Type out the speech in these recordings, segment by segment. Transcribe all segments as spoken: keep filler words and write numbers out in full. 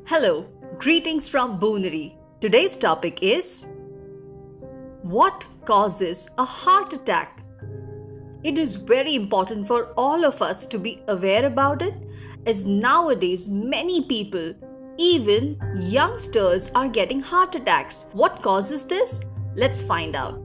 Hello, greetings from Booneri. Today's topic is what causes a heart attack? It is very important for all of us to be aware about it, as nowadays many people, even youngsters, are getting heart attacks. What causes this? Let's find out.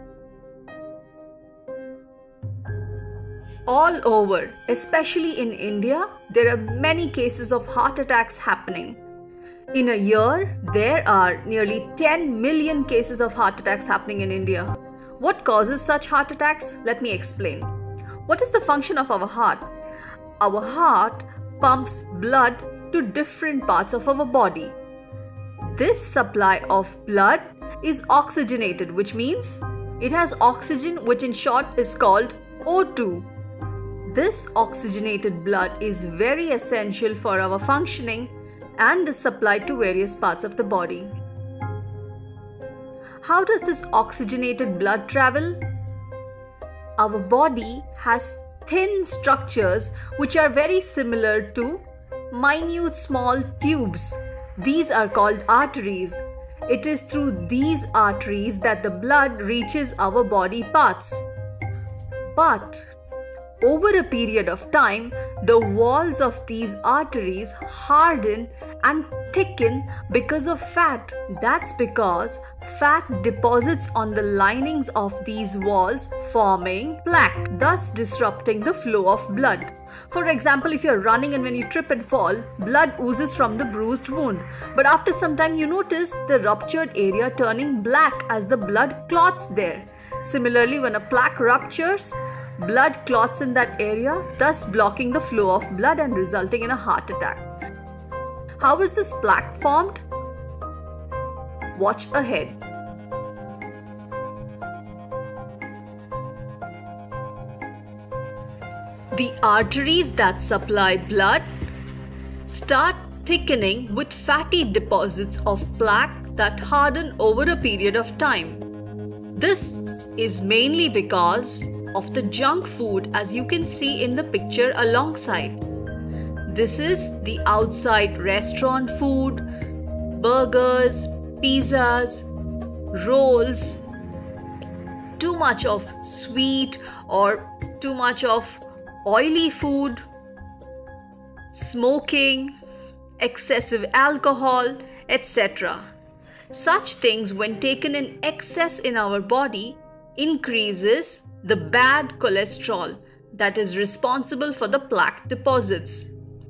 All over, especially in India, there are many cases of heart attacks happening. In a year, there are nearly ten million cases of heart attacks happening in India. What causes such heart attacks? Let me explain. What is the function of our heart? Our heart pumps blood to different parts of our body. This supply of blood is oxygenated, which means it has oxygen, which in short is called O two. This oxygenated blood is very essential for our functioning and is supplied to various parts of the body. How does this oxygenated blood travel? Our body has thin structures which are very similar to minute small tubes. These are called arteries. It is through these arteries that the blood reaches our body parts. But over a period of time, the walls of these arteries harden and thicken because of fat. That's because fat deposits on the linings of these walls, forming plaque, thus disrupting the flow of blood. For example, if you're running and when you trip and fall, blood oozes from the bruised wound. But after some time, you notice the ruptured area turning black as the blood clots there. Similarly, when a plaque ruptures, blood clots in that area, thus blocking the flow of blood and resulting in a heart attack. How is this plaque formed? Watch ahead. The arteries that supply blood start thickening with fatty deposits of plaque that harden over a period of time. This is mainly because of the junk food, as you can see in the picture alongside. This is the outside restaurant food, burgers, pizzas, rolls, too much of sweet or too much of oily food, smoking, excessive alcohol, et cetera. Such things, when taken in excess in our body, increases the bad cholesterol that is responsible for the plaque deposits.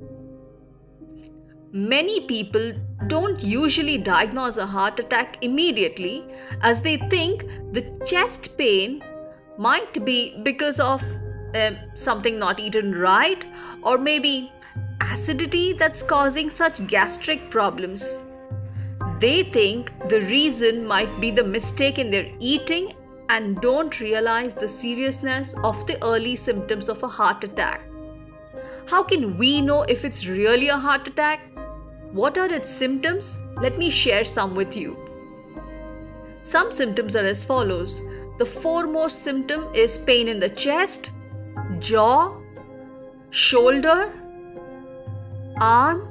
Many people don't usually diagnose a heart attack immediately, as they think the chest pain might be because of uh, something not eaten right, or maybe acidity that's causing such gastric problems. They think the reason might be the mistake in their eating and don't realize the seriousness of the early symptoms of a heart attack. How can we know if it's really a heart attack? What are its symptoms? Let me share some with you. Some symptoms are as follows. The foremost symptom is pain in the chest, jaw, shoulder, arm,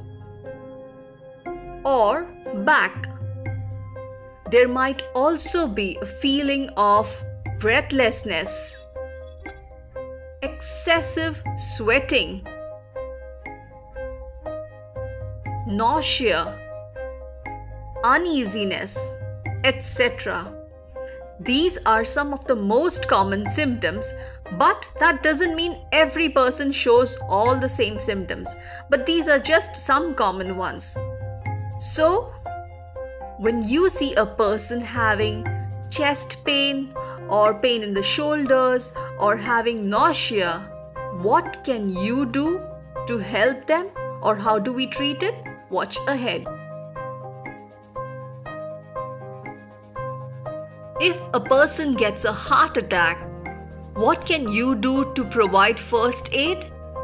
or back. There might also be a feeling of breathlessness, excessive sweating, nausea, uneasiness, et cetera. These are some of the most common symptoms, but that doesn't mean every person shows all the same symptoms. But these are just some common ones. So, when you see a person having chest pain or pain in the shoulders or having nausea, what can you do to help them, or how do we treat it? Watch ahead. If a person gets a heart attack, what can you do to provide first aid?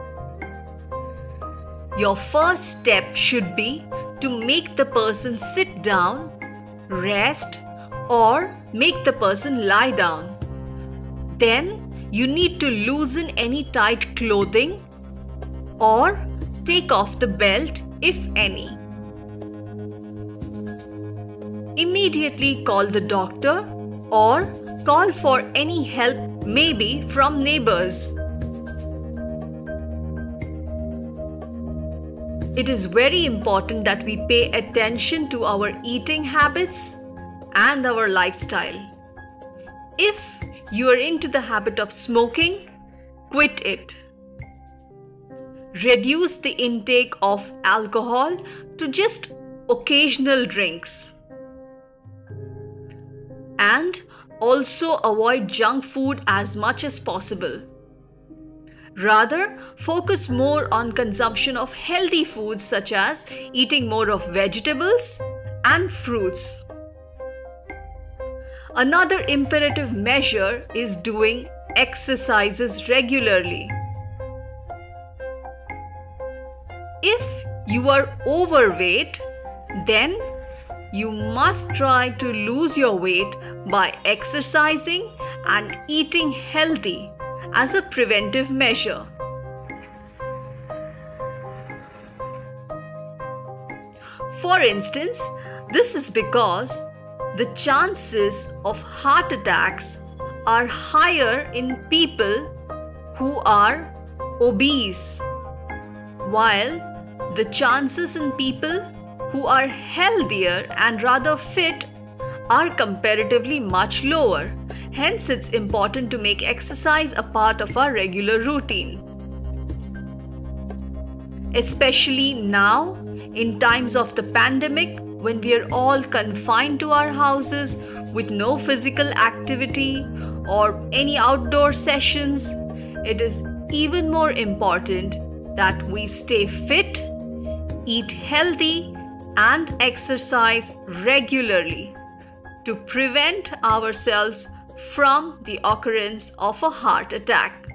Your first step should be to make the person sit down, rest, or make the person lie down. Then you need to loosen any tight clothing or take off the belt if any. immediately call the doctor or call for any help, maybe from neighbors. It is very important that we pay attention to our eating habits and our lifestyle. If you are into the habit of smoking, quit it. Reduce the intake of alcohol to just occasional drinks. And also avoid junk food as much as possible. Rather, focus more on consumption of healthy foods such as eating more of vegetables and fruits. Another imperative measure is doing exercises regularly. If you are overweight, then you must try to lose your weight by exercising and eating healthy as a preventive measure. For instance, this is because the chances of heart attacks are higher in people who are obese, while the chances in people who are healthier and rather fit are comparatively much lower. Hence, it's important to make exercise a part of our regular routine. Especially now, in times of the pandemic, when we are all confined to our houses with no physical activity or any outdoor sessions, it is even more important that we stay fit, eat healthy, and exercise regularly to prevent ourselves from the occurrence of a heart attack.